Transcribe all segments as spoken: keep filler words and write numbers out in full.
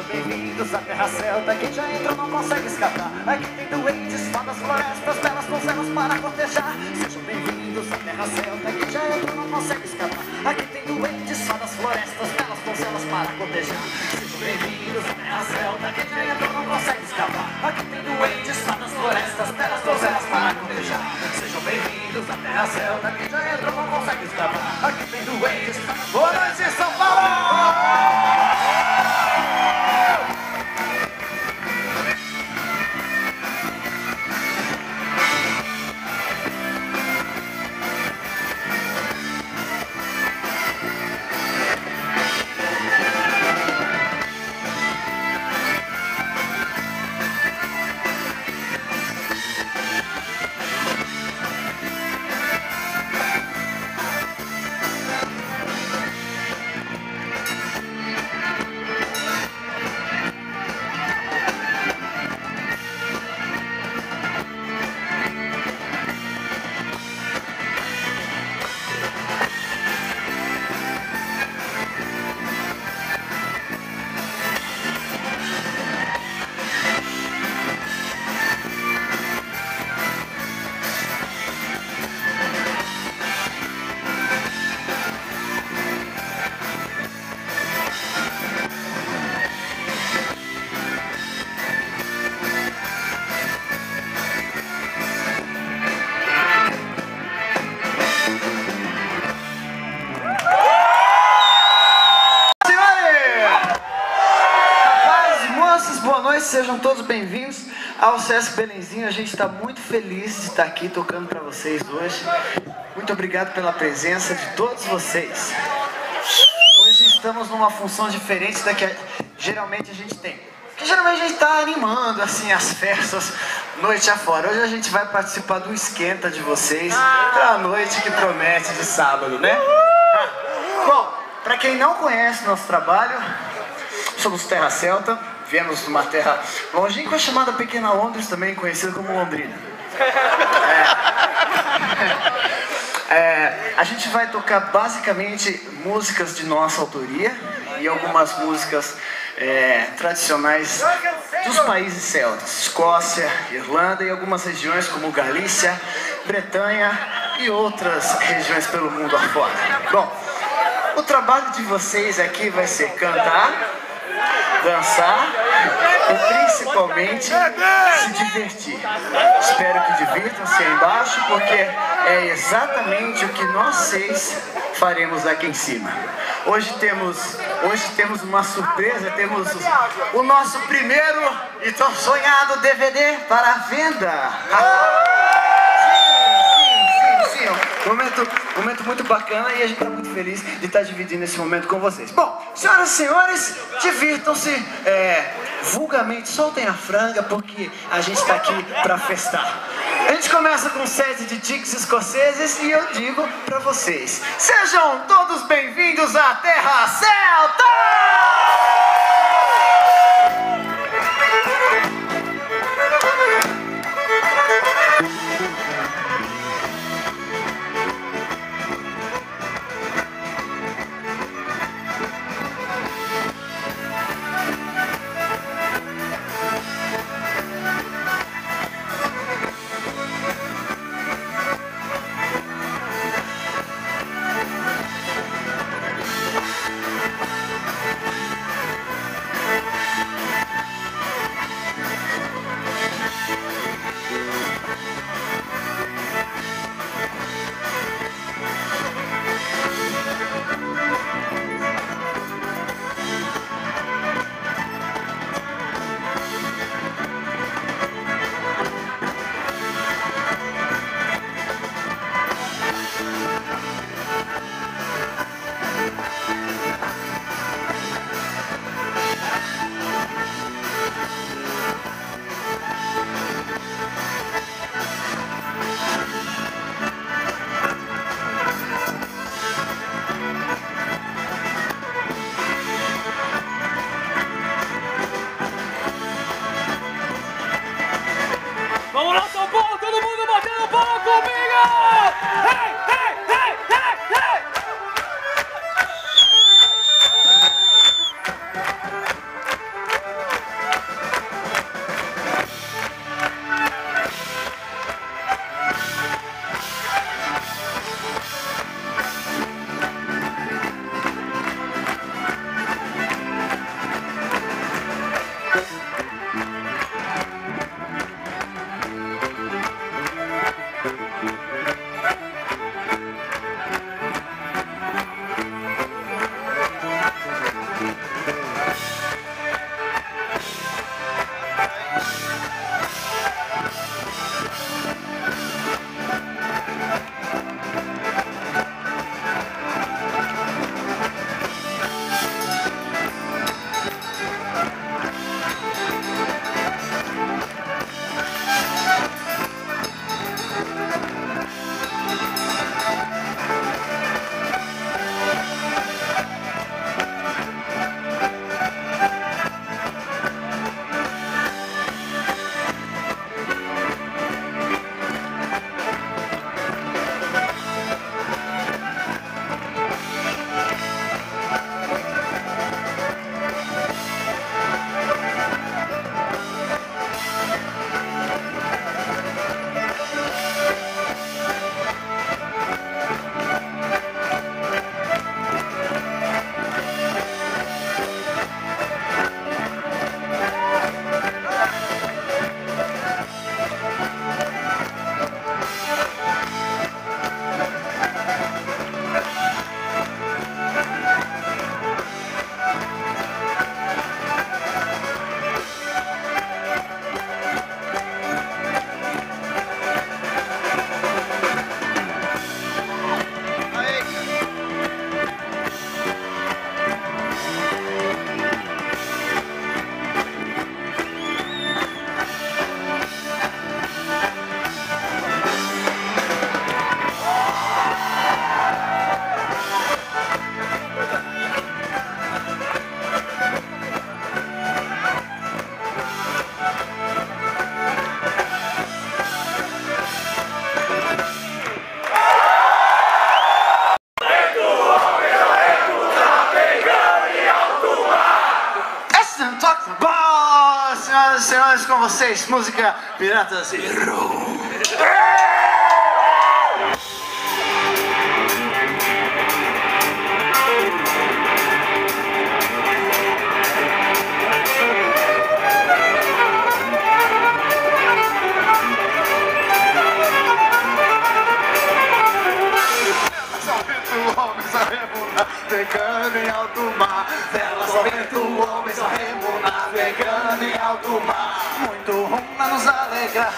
bem-vindos à Terra Celta. Quem já entrou não consegue escapar. Aqui tem doentes, fadas, florestas, belas donzelas para cortejar. Sejam bem-vindos à Terra Celta. Quem já entrou não consegue escapar. Aqui tem doentes, fadas, florestas, belas donzelas para cortejar. Sejam bem-vindos à Terra Celta. Quem já entrou não consegue escapar. Aqui tem doentes, fadas, florestas, belas donzelas para cortejar. Sejam bem-vindos à Terra Celta. Quem já entrou não consegue escapar. Aqui tem doentes, fadas... Boa noite, São Paulo! Sejam todos bem-vindos ao Sesc Belenzinho. A gente está muito feliz de estar aqui tocando para vocês hoje. Muito obrigado pela presença de todos vocês. Hoje estamos numa função diferente da que geralmente a gente tem. Porque geralmente a gente está animando assim as festas noite afora. Hoje a gente vai participar do esquenta de vocês para a noite que promete de sábado, né? Bom, para quem não conhece nosso trabalho, somos Terra Celta. Viemos de uma terra longínqua chamada Pequena Londres, também conhecida como Londrina. É, é, a gente vai tocar basicamente músicas de nossa autoria e algumas músicas é, tradicionais dos países celtas, Escócia, Irlanda e algumas regiões como Galícia, Bretanha e outras regiões pelo mundo afora. Bom, o trabalho de vocês aqui vai ser cantar, dançar e principalmente se divertir. Espero que divirtam-se aí embaixo, porque é exatamente o que nós seis faremos aqui em cima. Hoje temos, hoje temos uma surpresa, temos o, o nosso primeiro e tão sonhado D V D para a venda. Momento, momento muito bacana e a gente está muito feliz de estar dividindo esse momento com vocês. Bom, senhoras e senhores, divirtam-se, é, vulgarmente, soltem a franga, porque a gente está aqui para festar. A gente começa com um set de tics escoceses e eu digo para vocês: sejam todos bem-vindos à Terra Celta! senhores, com vocês, música Piratas e Rum. Navegando em alto mar, velas ao vento, homens ao remo, navegando em alto mar, muito ruim a nos alegrar.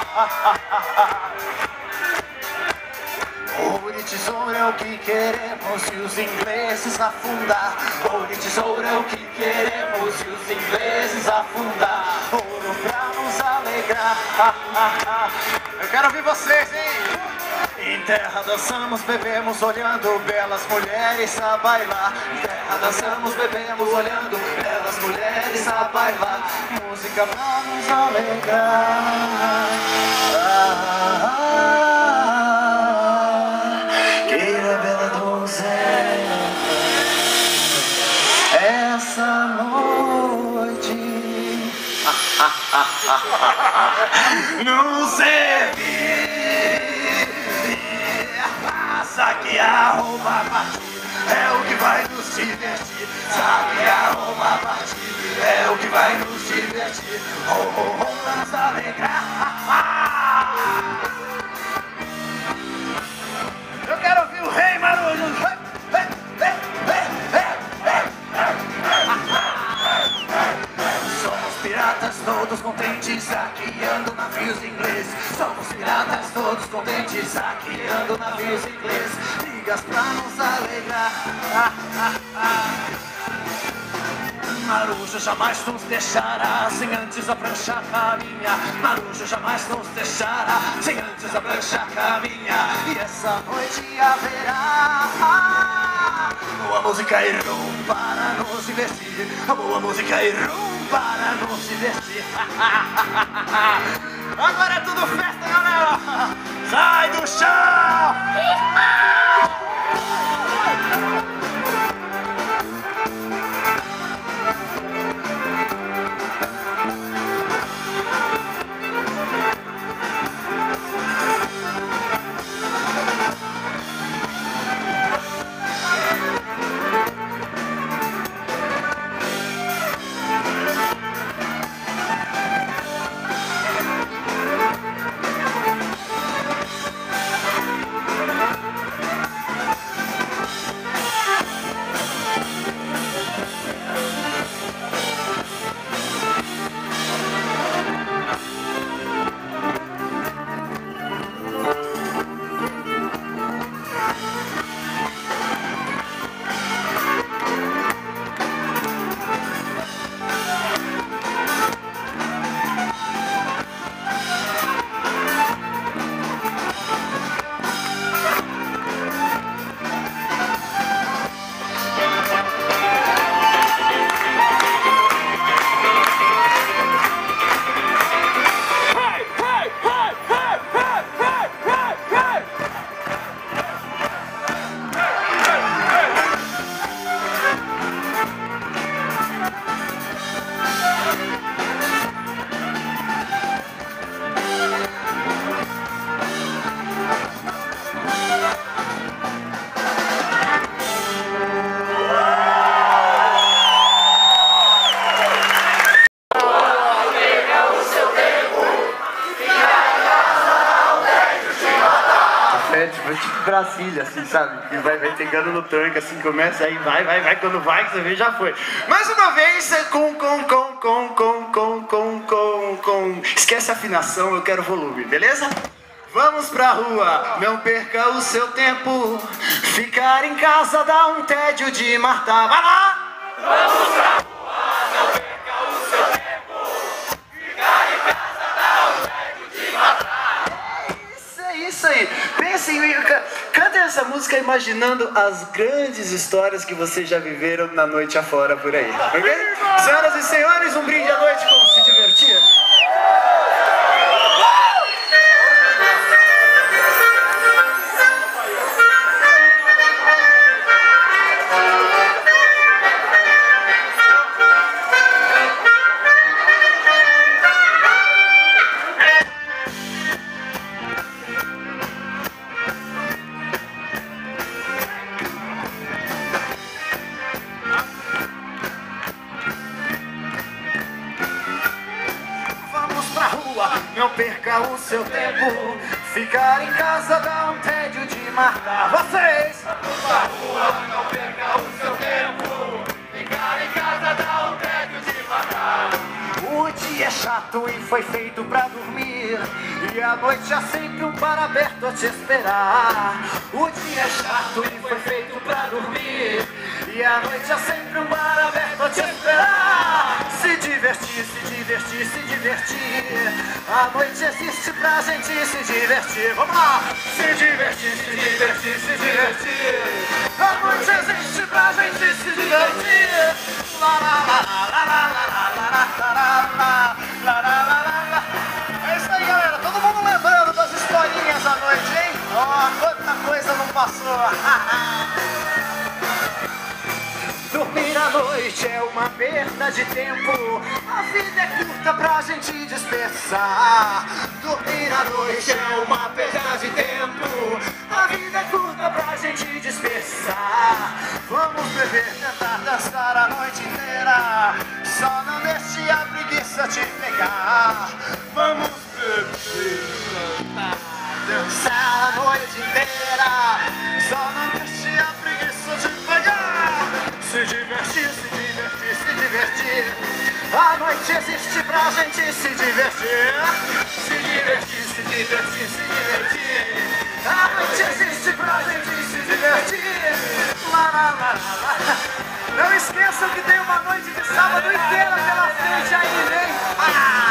Ouro e tesouro é o que queremos e os ingleses afundar. Ouro e tesouro é o que queremos e os ingleses afundar. Ouro pra nos alegrar. Eu quero ouvir vocês, hein? Em terra dançamos, bebemos, olhando belas mulheres a bailar. Em terra dançamos, bebemos, olhando belas mulheres a bailar. Música pra nos alegrar. Ah, ah, ah, queira bela donzela, essa noite não serve. Saque a roupa a partir, é o que vai nos divertir. Saque a roupa a partir, é o que vai nos divertir. Oh, oh, oh, pra nos alegrar. Eu quero ouvir o Rei Marujo. Somos piratas todos contentes, saqueando navios ingleses. Somos piratas todos contentes, saqueando navios ingleses. Ligas pra nos alegrar. Ah, ah, ah. Marujo jamais nos deixará sem antes a prancha caminhar. Marujo jamais nos deixará sem antes a prancha caminhar. E essa noite haverá boa música e rum para nos divertir. Boa música e rum para nos divertir. Agora é tudo festa, galera! Sai do chão! Tipo Brasília, assim, sabe? Que vai, vai pegando no tanque, assim, começa, aí vai, vai, vai, quando vai, que você vê, já foi. Mais uma vez, com, com, com, com, com, com, com, com, com. Esquece a afinação, eu quero volume, beleza? Vamos pra rua, não perca o seu tempo. Ficar em casa dá um tédio de matar. Vai lá! Vamos pra rua, não perca o seu tempo. Ficar em casa dá um tédio de matar. Isso é isso aí. Pensem, cantem essa música imaginando as grandes histórias que vocês já viveram na noite afora por aí, ok? Senhoras e senhores, um brinde à noite com Se Divertir. não perca o seu tempo. Ficar em casa dá um tédio de marcar. Vocês! Pra rua, não perca o seu tempo. Ficar em casa dá um tédio de marcar. O dia é chato e foi feito pra dormir, e à noite há sempre um bar aberto a te esperar. O dia é chato e foi feito pra dormir, e à noite há sempre um bar aberto a te esperar. Se divertir, se divertir, se divertir. A noite existe pra gente se divertir. Vamos lá! Se divertir, se divertir, se divertir. A noite existe pra gente se divertir. Lá, lá, lá, lá, lá, lá, lá, lá, lá, lá, lá, lá. É isso aí, galera. Todo mundo lembrando das historinhas da noite, hein? Ó, oh, quanta coisa não passou. Dormir à noite é uma perda de tempo. A vida é curta pra gente dispersar. Dormir à noite é uma perda de tempo. A vida é curta pra gente dispersar. Vamos beber, tentar dançar a noite inteira. Só não deixe a preguiça te pegar. Vamos beber, cantar, dançar a noite inteira. Só não deixe a preguiça te pegar. Se divertir, se divertir, se divertir. A noite existe pra gente se divertir. Se divertir, se divertir, se divertir. A noite existe pra gente se divertir. Lá, lá, lá, lá. Não esqueçam que tem uma noite de sábado inteira pela frente aí, vem. Ah!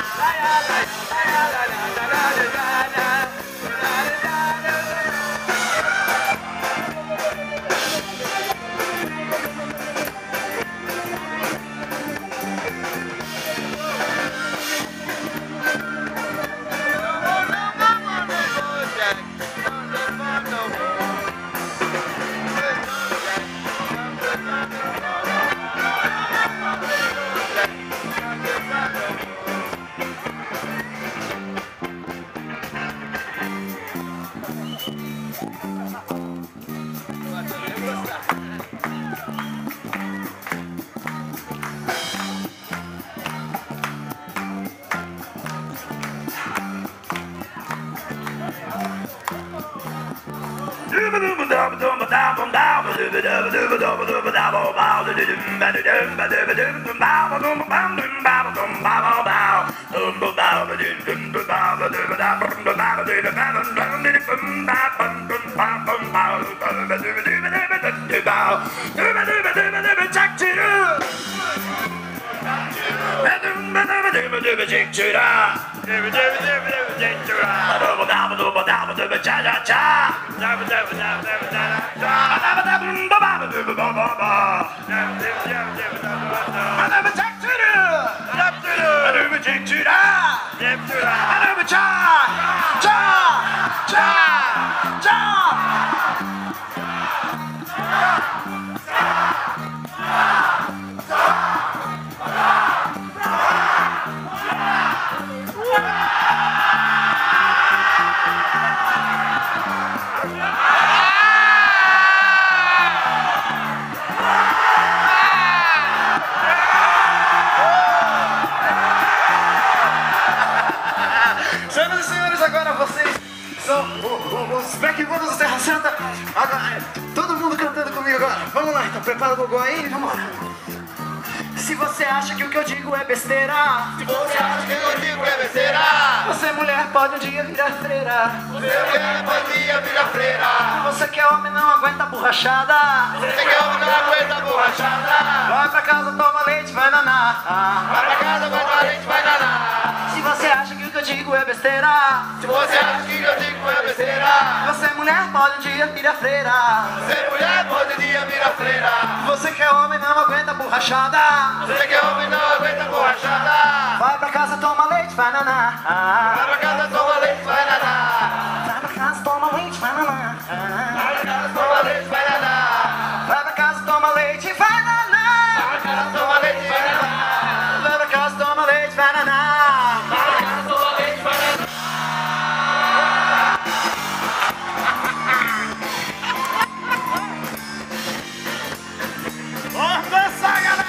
Senhoras e senhores, agora vocês são os backboners da Terra Santa. Agora, todo mundo cantando comigo agora. Vamos lá, então prepara o gogó aí, vamos lá. Se você acha que o que eu digo é besteira, Se você acha que o que eu digo é besteira, você mulher pode um dia virar freira. você mulher pode um dia virar freira. Você que é homem não aguenta borrachada. Você que é homem não aguenta borrachada. Vai pra casa, toma leite, vai nanar. Vai pra casa, vai pra leite, vai danar. Se você acha que o que eu digo é besteira, Se você acha que o que eu digo é besteira, você mulher pode um dia virar freira. você mulher pode um dia virar freira. Você que é homem não aguenta borrachada. Você que é homem não aguenta borrachada. Vai pra casa, toma leite, vai nanar. Vai pra casa, toma leite, vai danar. Vai pra casa, toma leite, vai nanar. Vai pra casa, toma leite, vai danar. Vai pra casa, toma leite, vai nanar. Vai pra casa, toma leite, vai danar. Vai pra casa, toma leite, vai nanar. Vai pra casa, toma leite, vai danar. Vamos dançar, galera!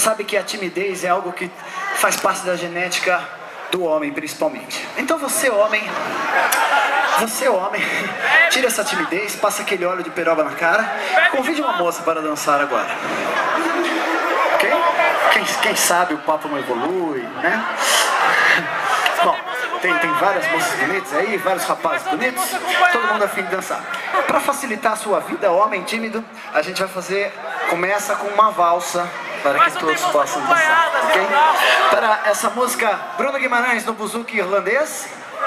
sabe que a timidez é algo que faz parte da genética do homem, principalmente. Então você, homem, você, homem, tira essa timidez, passa aquele óleo de peroba na cara, convide uma moça para dançar agora. Ok? Quem, quem sabe o papo não evolui, né? Bom, tem, tem várias moças bonitas aí, vários rapazes bonitos, todo mundo a fim de dançar. Para facilitar a sua vida, homem tímido, a gente vai fazer, começa com uma valsa, para que todos possam dançar, ok? Para essa música, Bruno Guimarães no buzuki irlandês.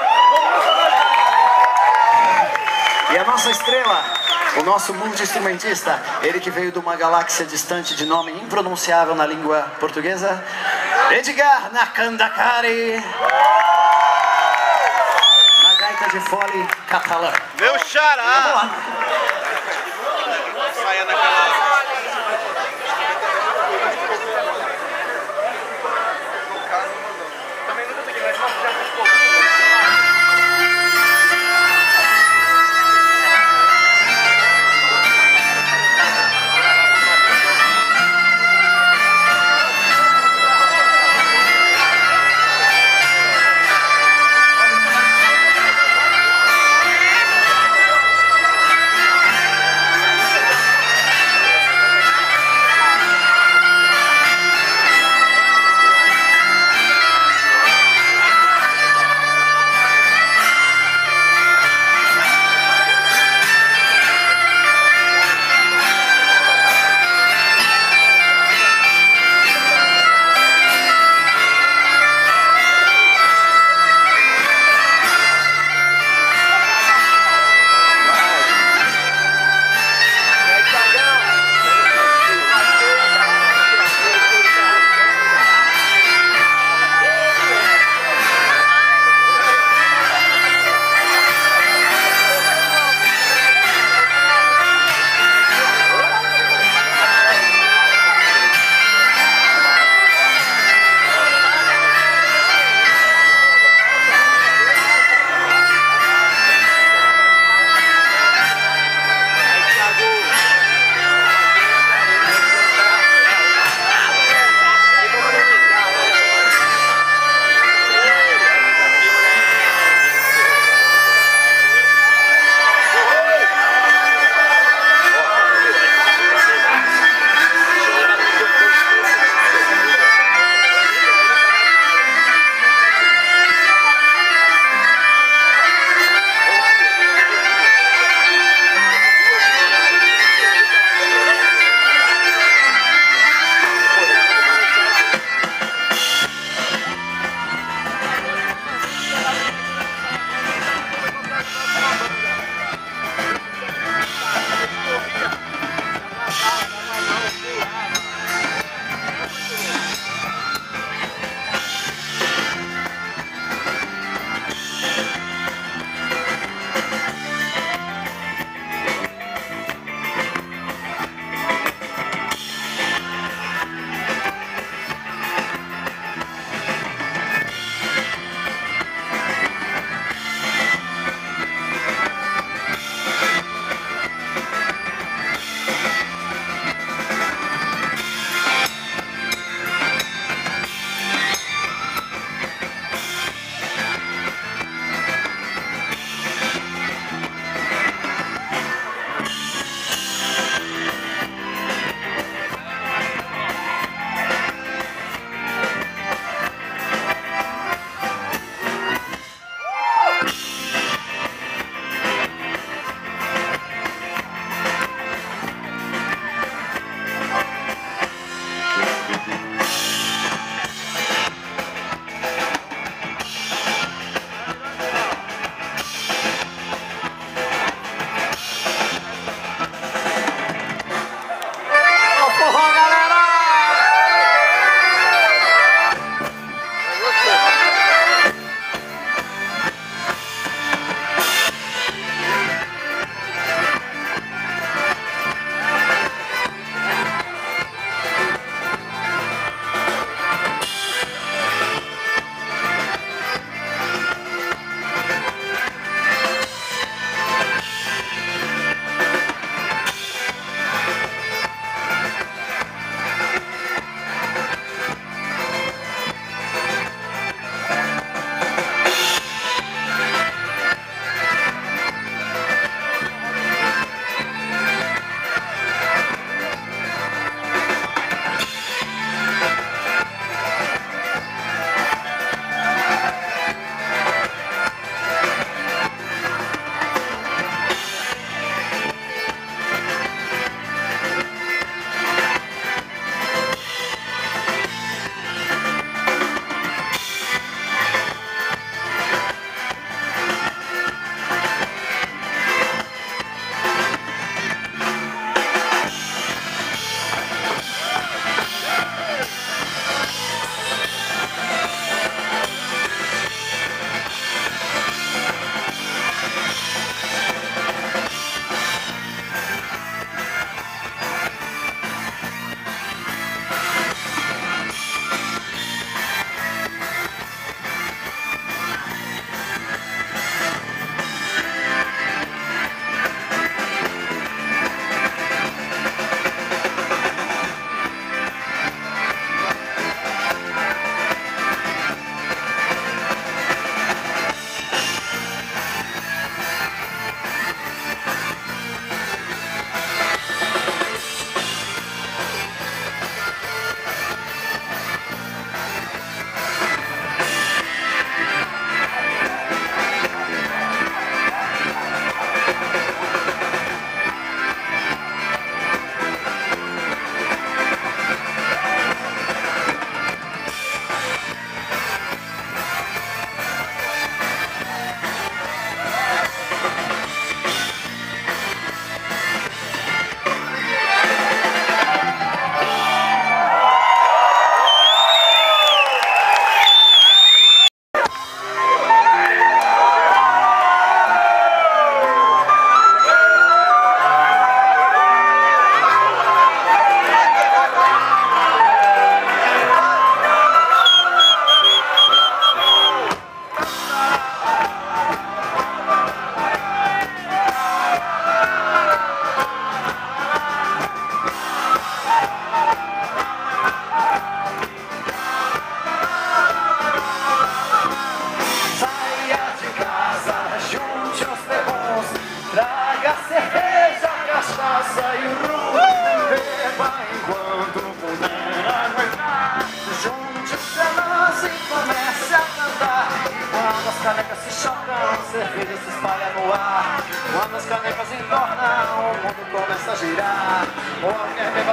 E a nossa estrela, o nosso multi-instrumentista, ele que veio de uma galáxia distante de nome impronunciável na língua portuguesa, Edgar Nakandakari, na gaita de fole catalã. Meu xará! Vamos lá. Saia naquela...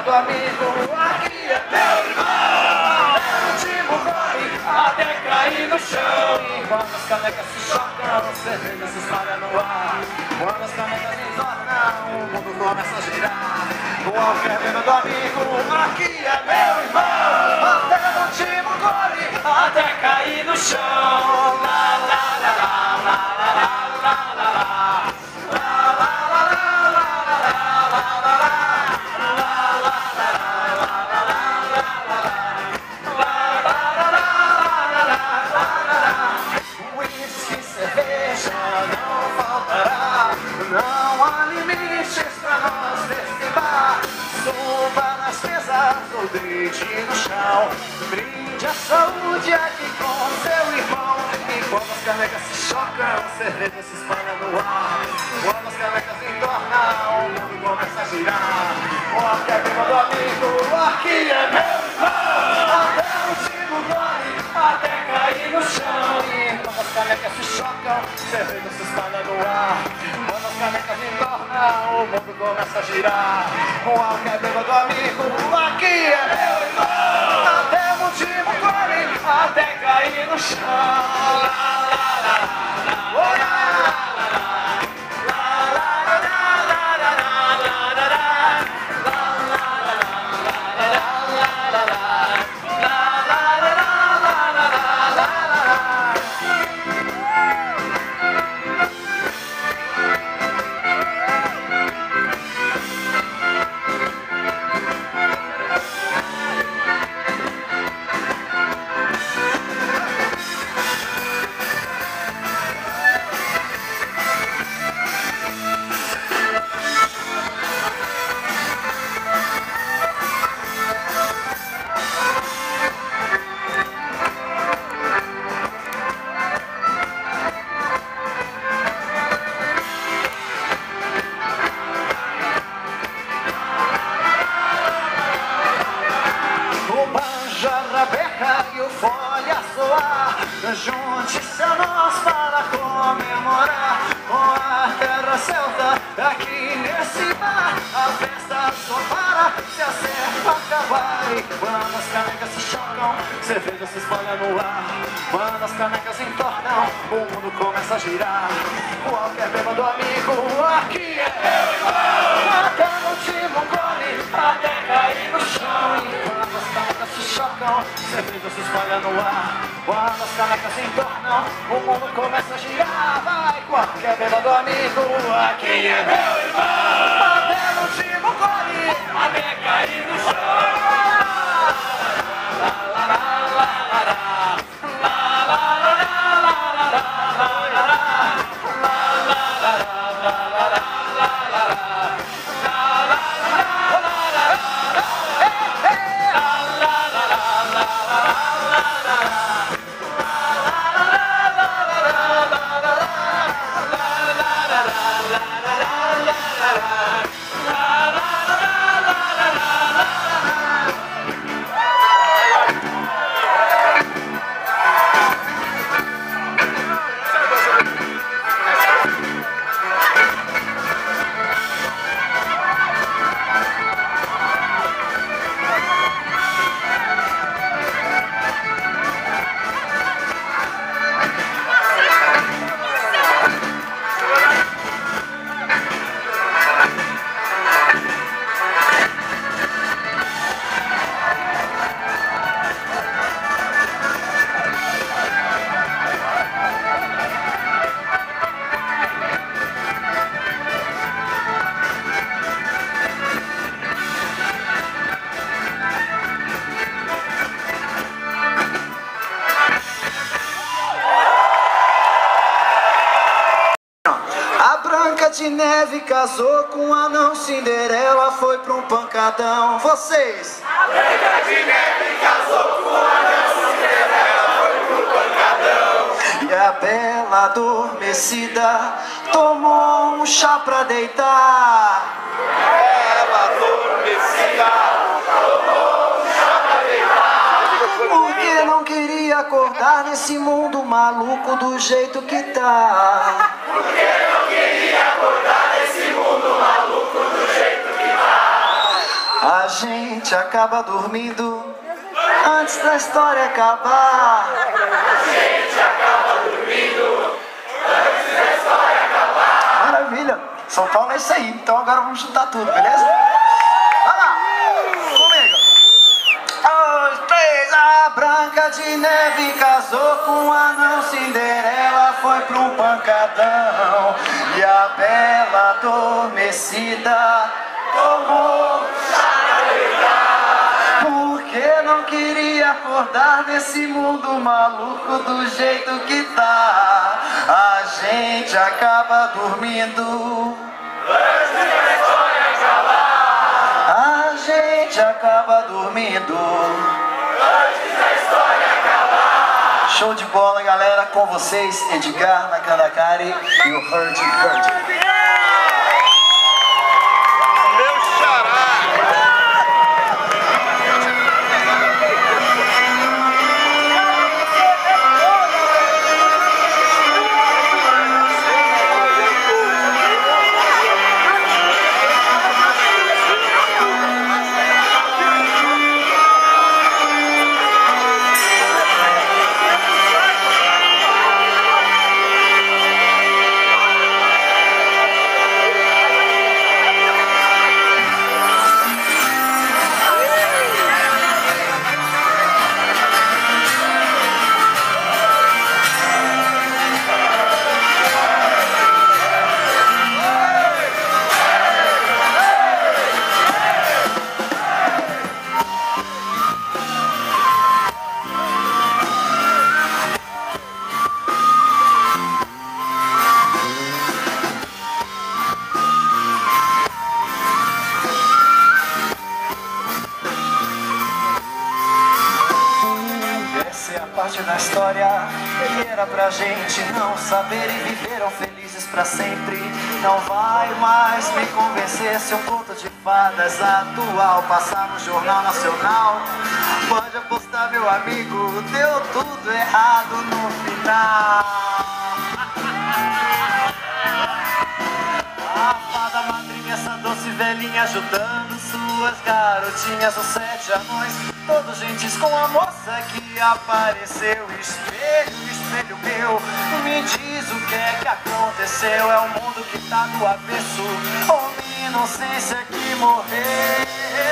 bêbado amigo, aqui é meu irmão. É o último gole até cair no chão. E quando as canecas se chocam, cerveja se espalha no ar. Quando as canecas entornam, o mundo começa a girar. O álcool é bêbado amigo, aqui é meu irmão. Até o último gole até cair no chão. Lá, lá, lá, lá, lá, lá, lá, lá, lá. Não há limites pra nós nesse bar. Suba nas mesas ou deite no chão. Brinde a saúde aqui com seu irmão. E quando as canecas se chocam, cerveja se espalha no ar. Quando as canecas entornam, o mundo começa a girar. O aqui é bêbado amigo, aqui é meu irmão. Até o último gole, até cair no chão. E quando as canecas se chocam, cerveja se espalha no ar. Quando as canecas entornam, o mundo começa a girar. O álcool é bêbado amigo, aqui é meu irmão. Até o último gole, até cair no chão. Lá, lá, lá, lá, lá, lá, lá, lá. E o fole a soar, junte-se a nós para comemorar. Com a terra celta aqui nesse bar, a festa só para se acerta acabar. E quando as canecas se chocam, cerveja se espalha no ar. Quando as canecas entornam, o mundo começa a girar. O álcool é bêbado amigo, aqui é meu irmão. Até o último gole, até cair no chão. E quando as canecas se chocam, cerveja se espalha no ar. Quando as canecas entornam, o mundo começa a girar. Vai, qualquer bêbado amigo, aqui é meu irmão. Até o último gole, até cair no chão. de Neve casou com um anão, Cinderela foi pra um pancadão. Vocês! A Branca de Neve casou com um anão, Cinderela foi pro pancadão. E a Bela adormecida tomou um chá pra deitar. Bela adormecida tomou um chá pra deitar. Porque não queria acordar nesse mundo maluco do jeito que tá. Porque não queria acordar nesse mundo maluco do jeito que tá. A gente acaba dormindo antes da história acabar. A gente acaba dormindo antes da história acabar. Maravilha! São Paulo é isso aí. Então agora vamos juntar tudo, beleza? Vai lá! Comigo! Os três! A Branca de Neve casou com o anão, Cinderela foi pro um pancadão, e a Bela adormecida tomou porque não queria acordar nesse mundo maluco do jeito que tá. A gente acaba dormindo Antes da história acabar. A gente acaba dormindo Antes da história acabar. Show de bola, galera, com vocês, Edgar Nakandakari e o Hurdy Hurdy. Da história que era pra gente não saber e viveram felizes pra sempre. Não vai mais me convencer se um conto de fadas atual passar no Jornal Nacional. Pode apostar, meu amigo, deu tudo errado no final. A fada madrinha, essa doce velhinha ajudando suas garotinhas, os sete anões, todos gentis com a moça que apareceu. Espelho, espelho meu, me diz o que é que aconteceu. É o mundo que tá do avesso, ou minha inocência que morreu.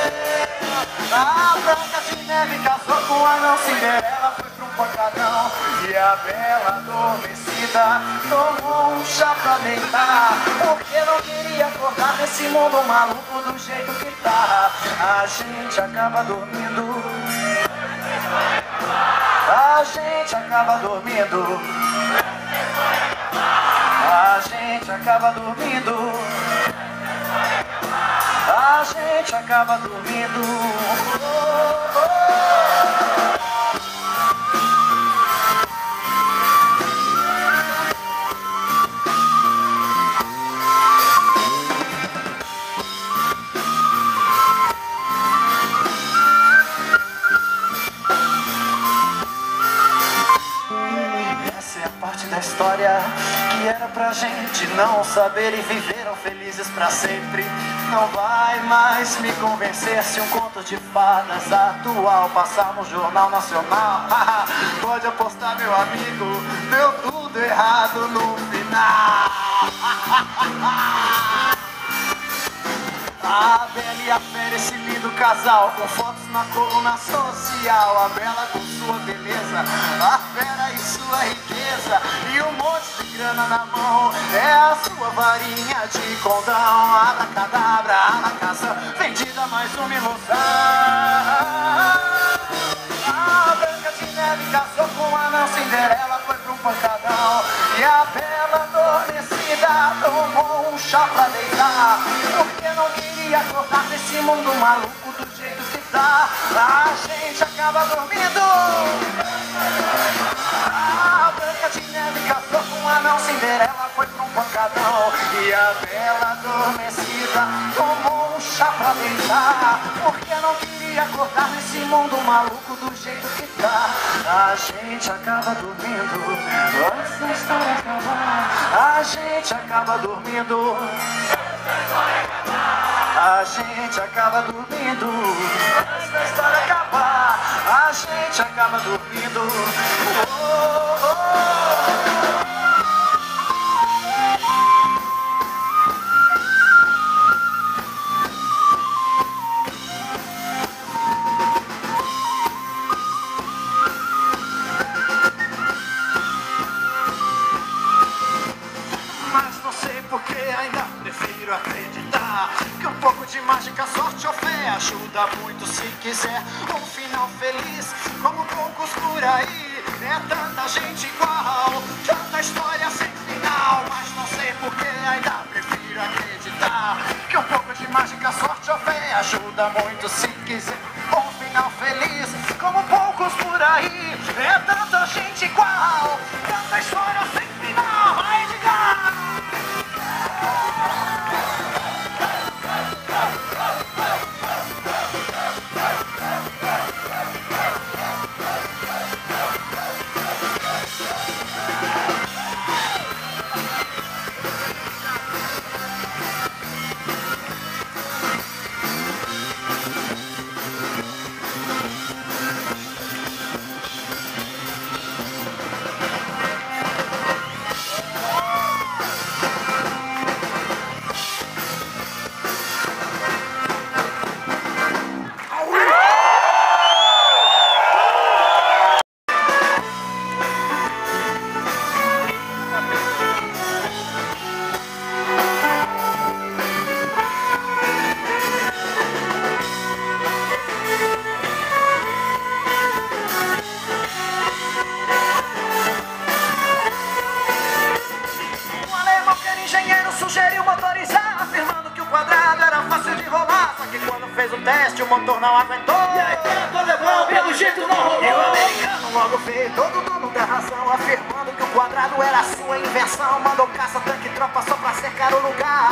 A Branca de Neve casou com a anão, Cinderela foi pro um pancadão, e a Bela adormecida tomou um chá pra deitar, porque não queria acordar nesse mundo maluco do jeito que tá. A gente acaba dormindo, a gente acaba dormindo, a gente acaba dormindo, a gente acaba dormindo. Oh, oh. Da história que era pra gente não saber e viveram felizes pra sempre. Não vai mais me convencer se um conto de fadas atual passar no Jornal Nacional. Pode apostar, meu amigo, deu tudo errado no final. A Bela e a Fera, esse lindo casal, com fotos na coluna social. A Bela com sua beleza, a Fera e sua riqueza, e um monte de grana na mão, é a sua varinha de condão. Abracadabra, abracação, vendida mais uma ilusão. A Branca de Neve casou com a anão, Cinderela foi pro um pancadão, e a Bela adormecida tomou um chá pra deitar, porque não queria acordar nesse mundo maluco do jeito que tá. A gente acaba dormindo. A Branca de Neve casou com um anão, Cinderela foi pro um pancadão, e a Bela adormecida tomou um chá pra deitar, porque não queria acordar nesse mundo maluco do jeito que tá. A gente acaba dormindo antes da história acabar. A gente acaba dormindo. a gente acaba dormindo. Antes da história acabar, a gente acaba dormindo. Oh, oh, oh. Ainda prefiro acreditar que um pouco de mágica, sorte ou fé ajuda muito se quiser um final feliz, como poucos por aí. É tanta gente igual, tanta história sem final, mas não sei porque ainda prefiro acreditar que um pouco de mágica, sorte ou fé ajuda muito se quiser um final feliz, como poucos por aí. É tanta gente igual, tanta história sem final. Vai, diga! Sugeriu motorizar, afirmando que o quadrado era fácil de rolar. Só que quando fez o teste o motor não aguentou. E aí tentou levar, pelo jeito não rolou. E o americano logo fez todo dono da razão, afirmando que o quadrado era sua invenção. Mandou caça, tanque, tropa só pra cercar o lugar.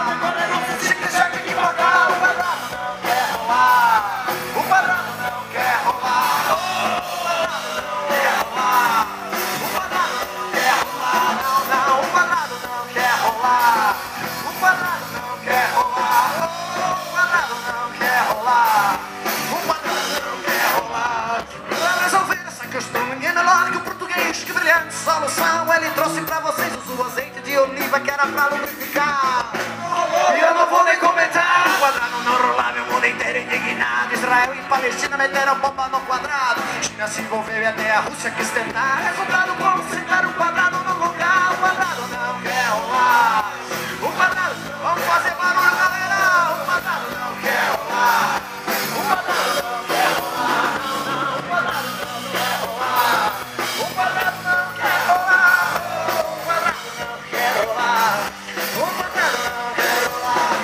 Se quiser que equivocar, o quadrado não quer rolar. O quadrado não quer rolar. O quadrado não quer rolar. O quadrado não quer rolar. Não, não, o quadrado não quer rolar. O quadrado não quer rolar. O quadrado não quer rolar. O quadrado não quer rolar. Pra resolver essa questão ninguém melhor que o português. Que brilhante solução ele trouxe pra vocês. Usou azeite de oliva que era pra lubrificar. E eu não vou nem comentar. O quadrado não rolava, o mundo inteiro indignado. Israel e Palestina meteram bomba no quadrado. China se envolveu e até a Rússia quis tentar. Resultado como sentar o quadrado no lugar. O quadrado não quer rolar. O quadrado, vamos fazer barulho, galera. O quadrado não quer rolar. O quadrado não quer rolar. Não, não, o quadrado não quer rolar. O quadrado não quer rolar. O quadrado não quer rolar. O quadrado não quer rolar.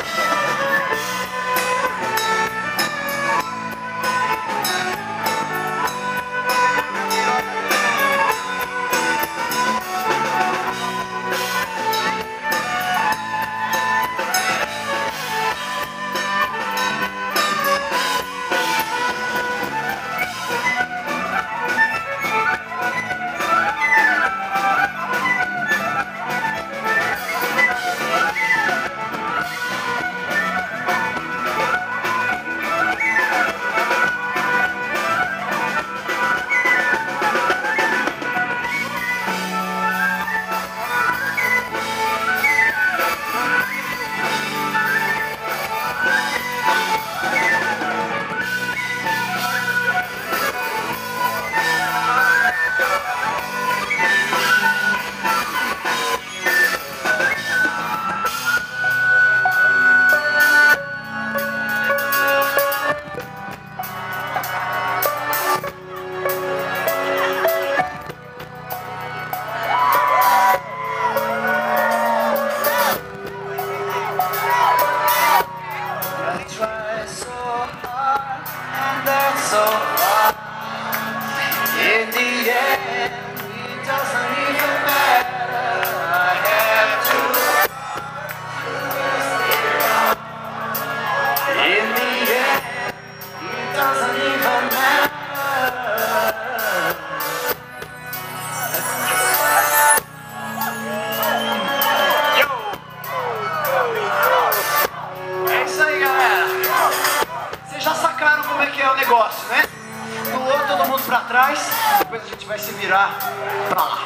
que é o negócio, né? No outro, todo mundo pra trás, depois a gente vai se virar pra lá.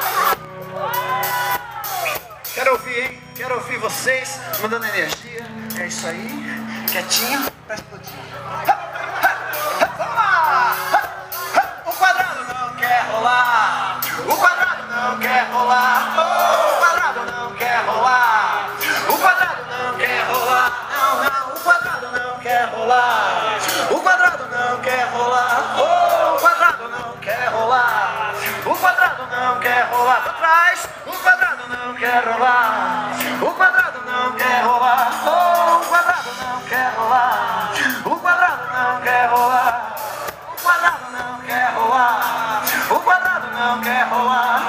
Quero ouvir, hein? Quero ouvir vocês mandando energia. É isso aí, quietinho, pra explodir. Vamos lá! O quadrado não quer rolar. O quadrado não quer rolar. O quadrado não quer rolar. O quadrado não quer rolar. Não, não, o quadrado não quer rolar. O quadrado não quer rolar. O quadrado não quer rolar. O quadrado não quer rolar pra trás. O quadrado não quer rolar. O quadrado não quer rolar. O quadrado não quer rolar. O quadrado não quer rolar. O quadrado não quer rolar. O quadrado não quer rolar.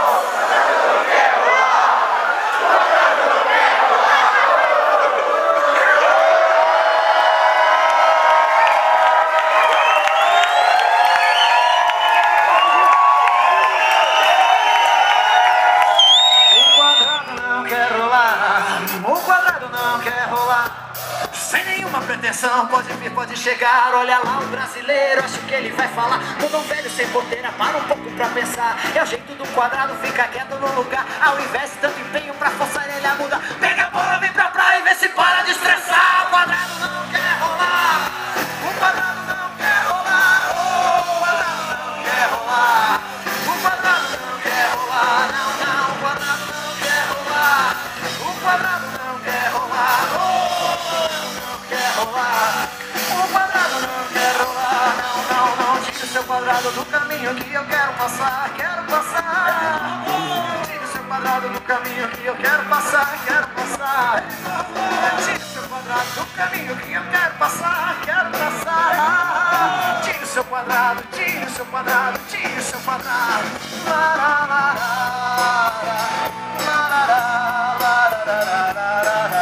Sem nenhuma pretensão, pode vir, pode chegar. Olha lá o brasileiro, acho que ele vai falar. Todo um velho sem porteira, para um pouco pra pensar. É o jeito do quadrado, fica quieto no lugar. Ao invés de tanto empenho pra forçar ele a mudar. Pega a bola, vem pra praia e vê se para de estressar. O quadrado não quer rolar. O quadrado não quer rolar. O quadrado não quer rolar. O quadrado não quer rolar. Não, não, o quadrado não quer rolar. O quadrado não quer rolar. O quadrado não quer rolar. Não, não, não. Tire o seu quadrado do caminho que eu quero passar. Quero passar. Tire o seu quadrado do caminho que eu quero passar. Quero passar. Tire o seu quadrado do caminho que eu quero passar. Quero passar. Tire o seu quadrado. Tire o seu quadrado. Tire o seu quadrado. La, la, la, la, la, la, la, la, la.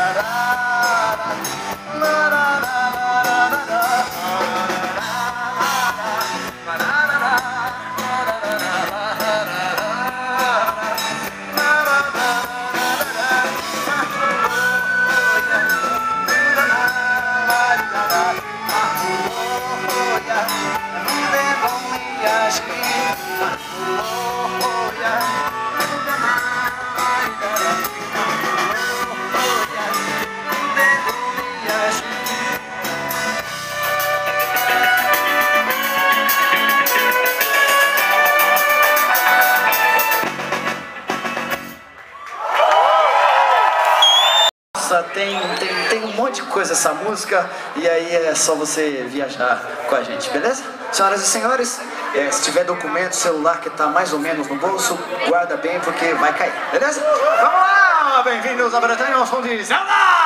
Tem, tem, tem um monte de coisa essa música, e aí é só você viajar com a gente, beleza? Senhoras e senhores, é, se tiver documento, celular que tá mais ou menos no bolso, guarda bem porque vai cair, beleza? Vamos lá! Bem-vindos à Bretanha ao som de Zelda!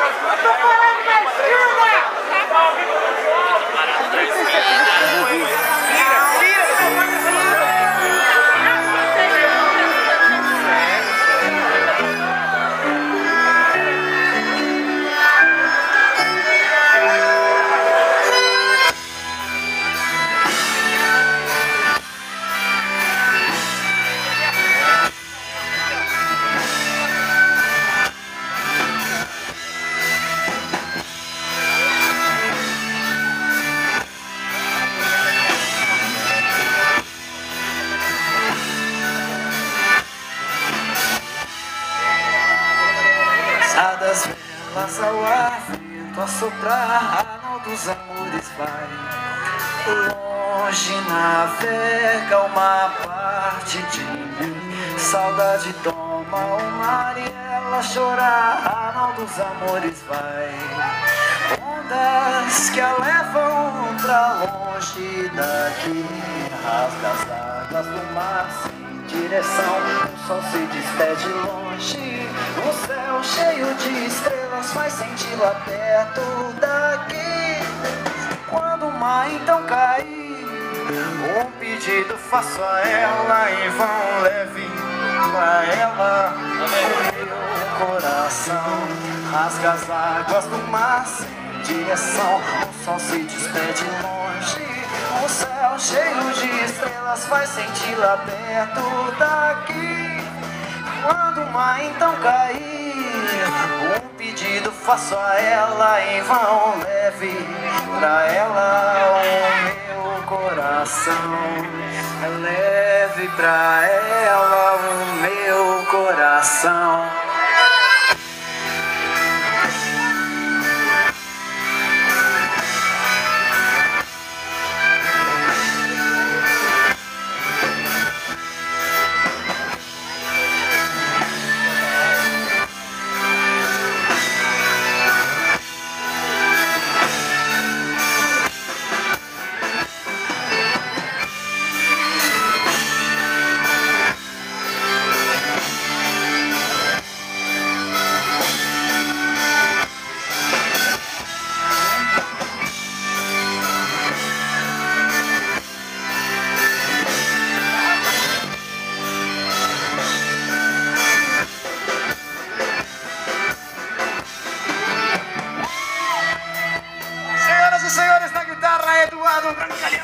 Das velas ao ar, vento a soprar, Arnaldo dos amores vai. Longe navega uma parte de mim, saudade toma o mar e ela chorar, Arnaldo dos amores vai. Ondas que a levam pra longe daqui, rasga as águas do mar sem direção, o sol se despede longe, o céu cheio de estrelas faz sentir lá perto daqui. Quando o mar então cair, um pedido faço a ela, em vão leve pra ela o meu coração. Rasga as águas do mar sem direção, o sol se despede longe, o céu cheio de estrelas faz sentir lá perto daqui. Quando o mar então cair, um pedido faço a ela, em vão leve pra ela o meu coração. Leve pra ela o meu coração. Senhores, na guitarra, Eduardo Brancalhão.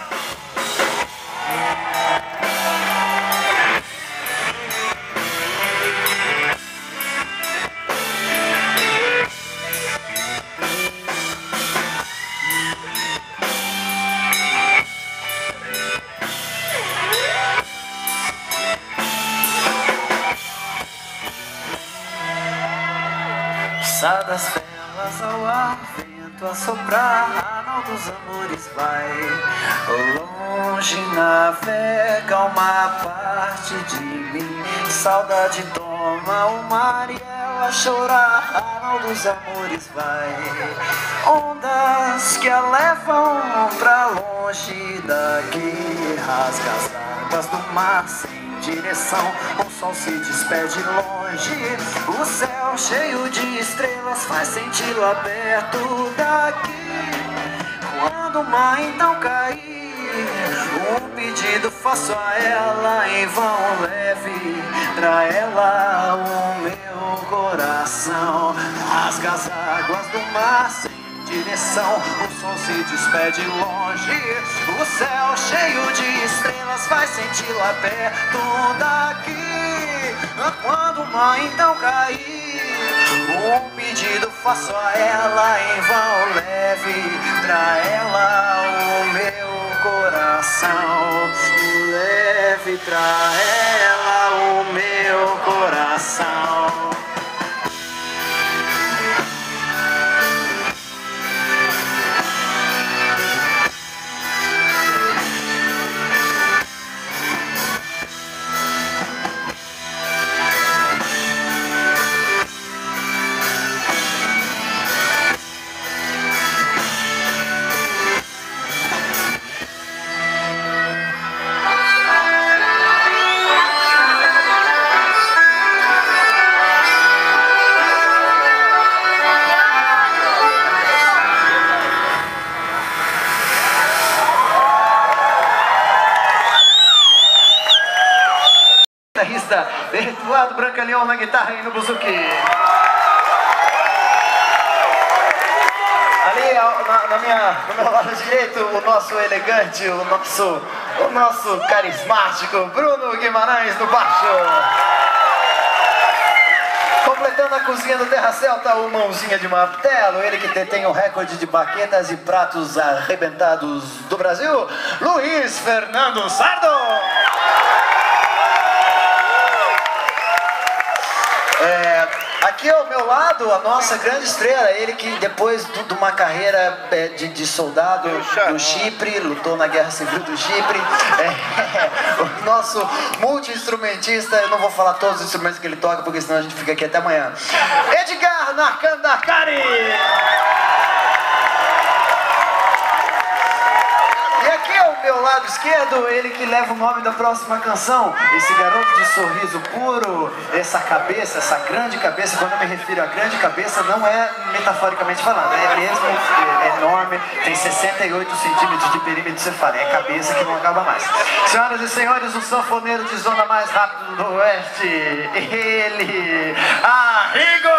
Passadas velas ao ar, vento a soprar, Arnaldo dos amores vai. Longe navega uma parte de mim, saudade toma o mar e ela chorar, Arnaldo dos amores vai. Ondas que a levam pra longe daqui, rasga as águas do mar sem direção, o sol se despede longe, o céu cheio de estrelas faz sentir lá perto daqui. Quando o mar então cair, um pedido faço a ela, em vão leve pra ela o meu coração. Rasga as águas do mar sem direção, o sol se despede longe, o céu cheio de estrelas faz sentir lá perto daqui. Quando o mar então cair, um pedido faço a ela, em vão leve pra ela o meu coração. Leve pra ela o meu coração. trompeta, Eduardo Brancaleão na guitarra e no buzuki. Ali na, na minha, no meu lado direito, o nosso elegante, o nosso, o nosso carismático Bruno Guimarães no baixo. Completando a cozinha do Terra Celta, o Mãozinha de Martelo, ele que detém o recorde de baquetas e pratos arrebentados do Brasil, Luiz Fernando Sardo. É, aqui ao meu lado, a nossa grande estrela, ele que depois de, de uma carreira de, de soldado no Chipre, lutou na Guerra Civil do Chipre, é, o nosso multi-instrumentista, eu não vou falar todos os instrumentos que ele toca, porque senão a gente fica aqui até amanhã. Edgar Narkandakari! E aqui ao meu lado esquerdo, ele que leva o nome da próxima canção, esse garoto de sorriso puro, essa cabeça, essa grande cabeça. Quando eu me refiro a grande cabeça, não é metaforicamente falando, é mesmo é enorme, tem sessenta e oito centímetros de perímetro cefálico, é cabeça que não acaba mais. Senhoras e senhores, o sanfoneiro de zona mais rápido do oeste, ele, Arrigo!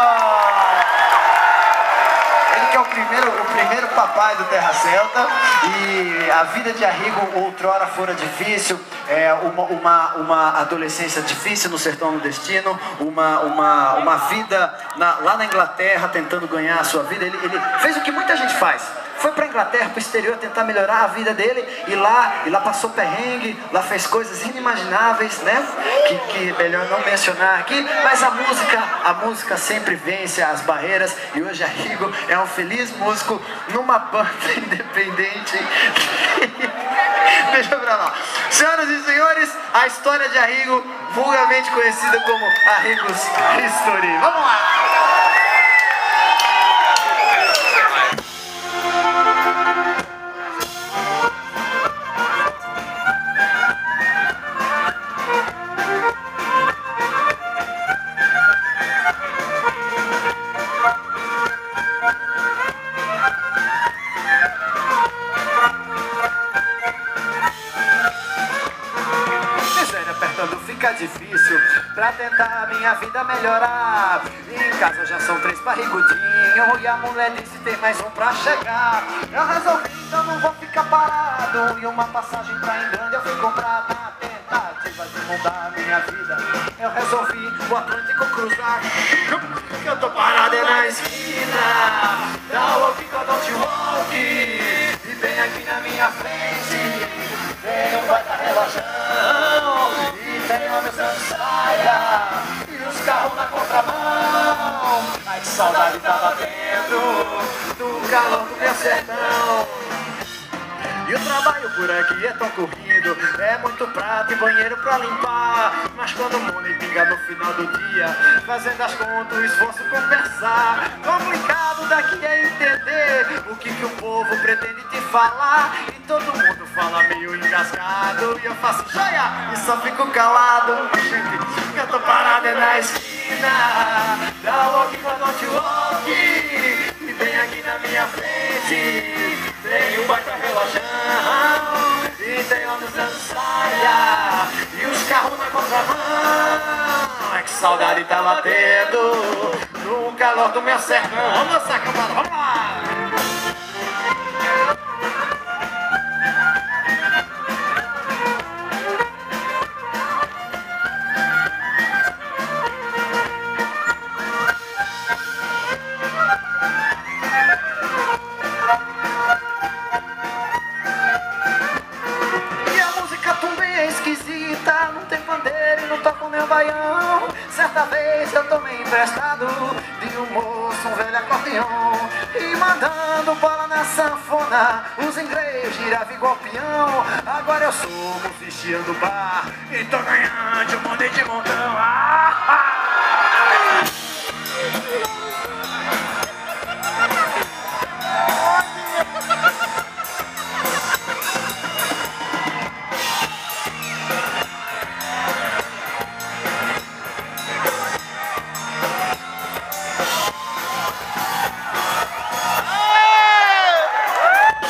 Que é o primeiro, o primeiro papai do Terra Celta, e a vida de Arrigo outrora fora difícil, é, uma, uma, uma adolescência difícil no sertão nordestino, uma, uma, uma vida na, lá na Inglaterra tentando ganhar a sua vida. Ele, ele fez o que muita gente faz. Foi para a Inglaterra, para o exterior, tentar melhorar a vida dele, e lá, e lá passou perrengue, lá fez coisas inimagináveis, né? Que, que melhor não mencionar aqui, mas a música, a música sempre vence as barreiras, e hoje Arrigo é um feliz músico numa banda independente. Deixa pra lá. Senhoras e senhores, a história de Arrigo, vulgarmente conhecida como Arrigo's History. Vamos lá! Fica difícil pra tentar minha vida melhorar. Em casa já são três barrigudinhos e a mulher disse tem mais um pra chegar. Eu resolvi, então não vou ficar parado, e uma passagem pra Irlanda eu fui comprar na tentativa de mudar minha vida. Eu resolvi o Atlântico cruzar. Eu tô parado é na esquina da Walk Don't Walk, e bem aqui na minha frente tem um baita relojão, e tem homem usando saia e os carros na contramão. Ai, que saudade tava dentro do calor do meu sertão. E o trabalho por aqui é tão corrido, é muito prato e banheiro pra limpar, mas quando o money pinga no final do dia, fazendo as contas o esforço compensar. Complicado daqui é entender o que que o povo pretende te falar, e todo mundo fala meio engasgado, e eu faço joia e só fico calado. Gente, eu tô parado é na esquina da Walk Don't Walk, e bem aqui na minha frente tem um baita relojão, e tem homem usando saia e os carros na contramão. É que saudade tá batendo no calor do meu sertão. Vamos dançar, cambada, vamos lá! Não tem pandeiro e não toco meu baião. Certa vez eu tomei emprestado de um moço, um velho acordeão, e mandando bola na sanfona, os inglês giravam igual peão. Agora eu sou musicista do bar e tô ganhando um monte de montão. Ah, ah.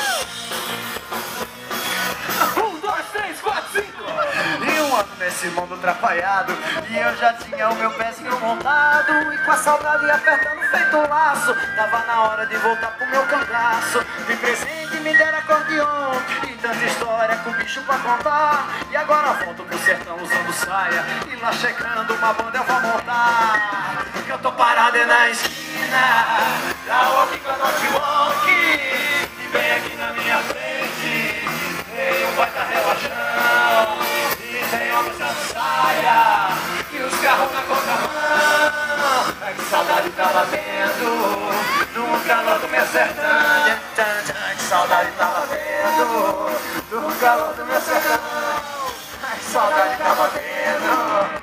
Nesse mundo atrapalhado. E eu já tinha o meu pezinho montado, e com a saudade apertando feito um laço, tava na hora de voltar pro meu cangaço. De presente me deram acordeon e tanta história com o bicho pra contar. E agora volto pro sertão usando saia, e lá chegando uma banda eu vou montar. Que eu tô parado é na esquina da Walk Canote Walk, e bem aqui na minha frente tem um baita relaxão, e tem homens usando saia e os carros na contramão. Ai, que saudade tava vendo no calor do meu sertão. Ai, que saudade tava vendo no calor do meu sertão. Ai, que saudade tava vendo.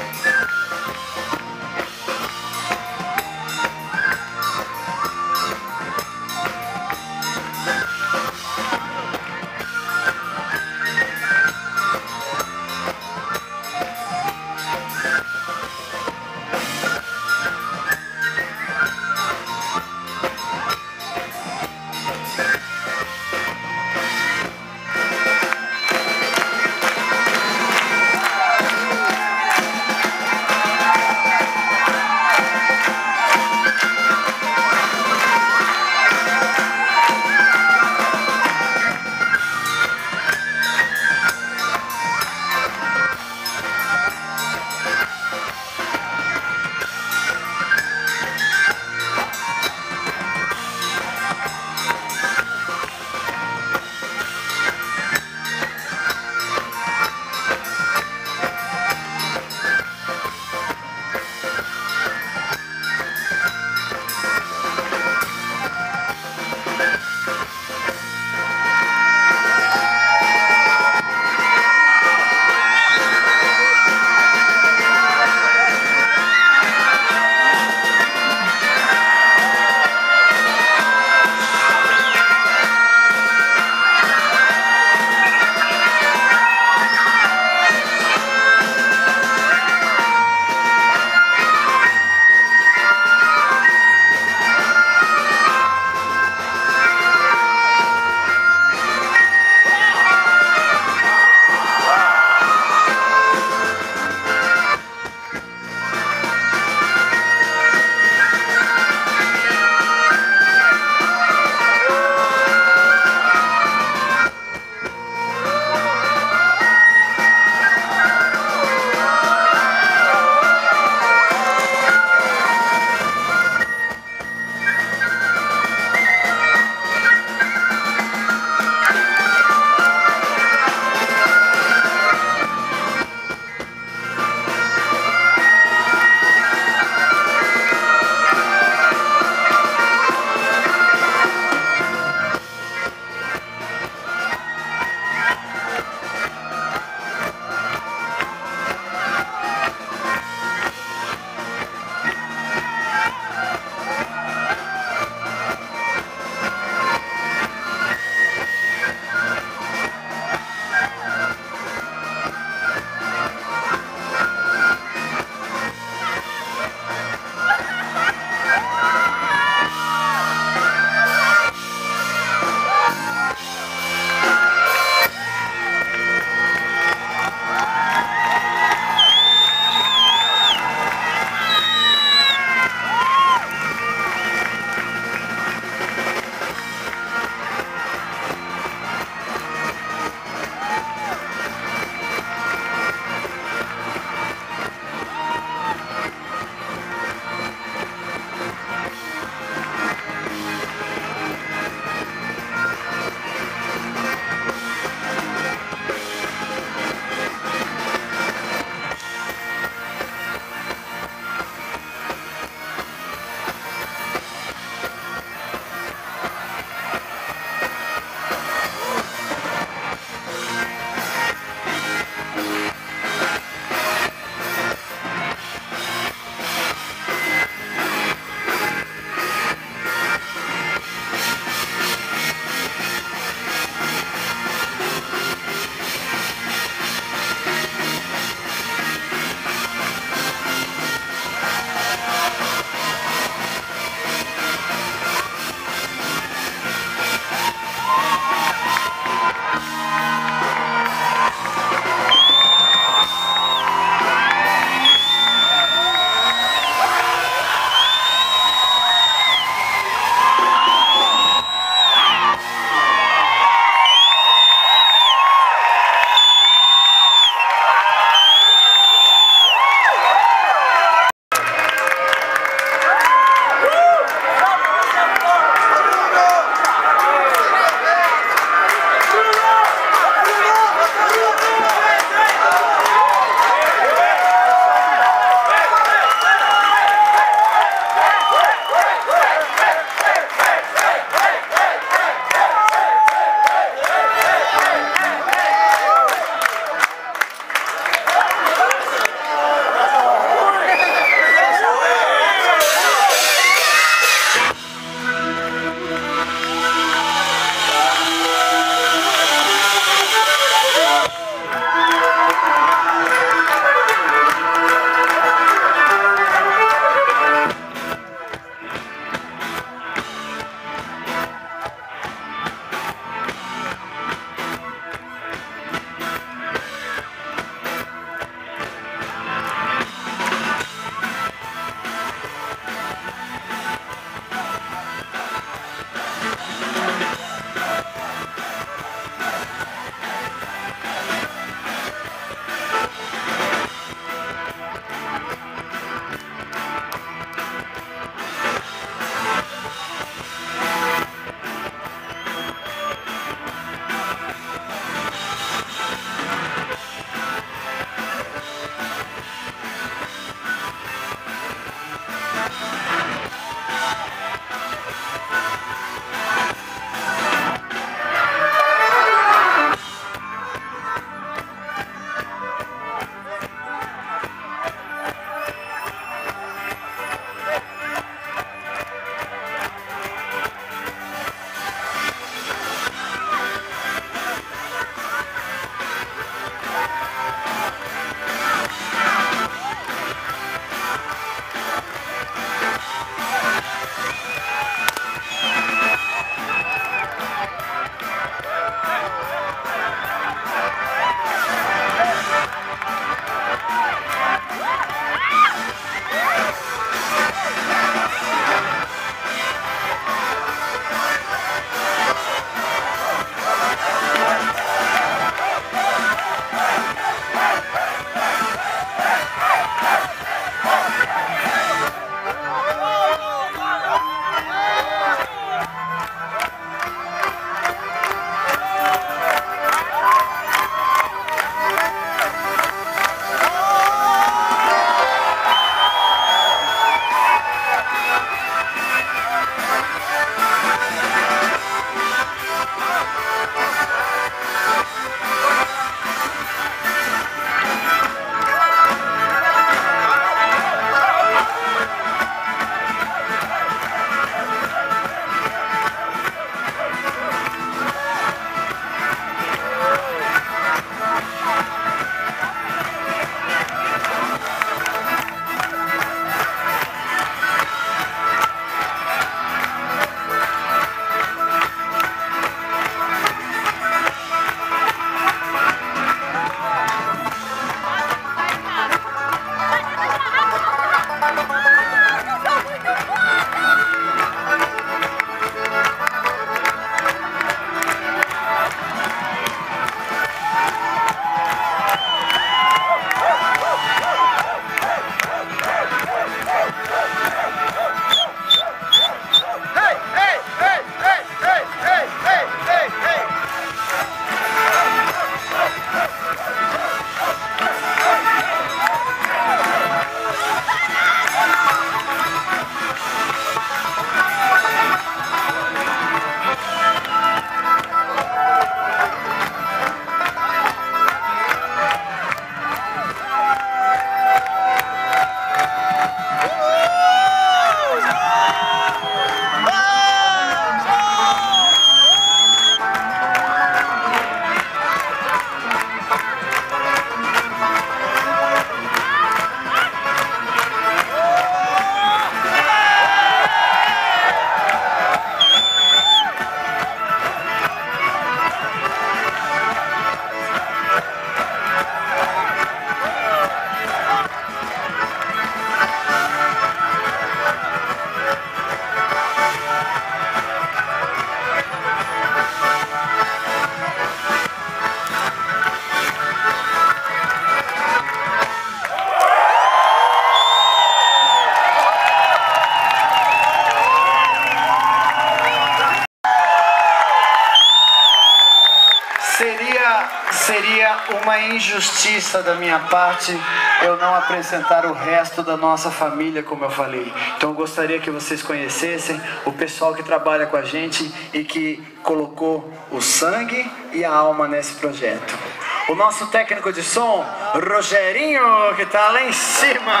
Seria uma injustiça da minha parte eu não apresentar o resto da nossa família, como eu falei. Então eu gostaria que vocês conhecessem o pessoal que trabalha com a gente e que colocou o sangue e a alma nesse projeto. O nosso técnico de som, Rogerinho, que tá lá em cima.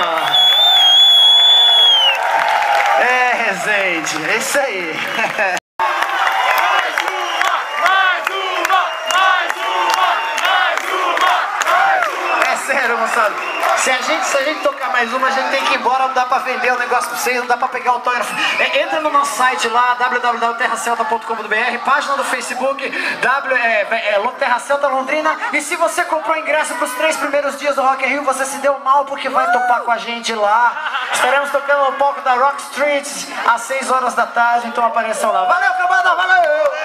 É, Rezende, é isso aí. Sério, moçada, se a, gente, se a gente tocar mais uma, a gente tem que ir embora, não dá pra vender o negócio pra vocês, não dá pra pegar autógrafo. É, entra no nosso site lá, w w w ponto terra celta ponto com ponto b r, página do Facebook, w, é, é, Terra Celta Londrina. E se você comprou ingresso pros três primeiros dias do Rock in Rio, você se deu mal porque vai topar com a gente lá. Estaremos tocando no palco da Rock Street às seis horas da tarde, então apareçam lá. Valeu, cambada, valeu!